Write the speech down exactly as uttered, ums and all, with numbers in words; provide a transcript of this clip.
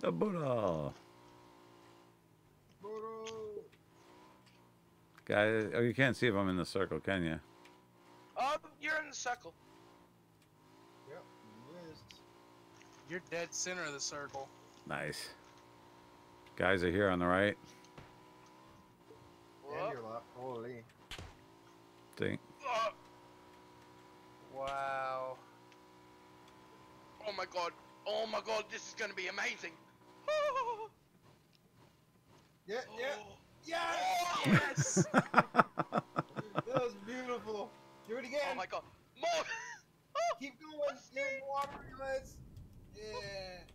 A Buddha. Boro. Guy, oh, you can't see if I'm in the circle, can you? Um, you're in the circle. Yep, missed. You're dead center of the circle. Nice. Guys are here on the right. And Whoa. your left. Holy. Think. Oh, Wow. oh my god. Oh my god, this is gonna be amazing. Yeah, yeah. Oh. Yes! Yes! That was beautiful. Do it again. Oh my god. More! Keep going. You're in the water, guys. Yeah.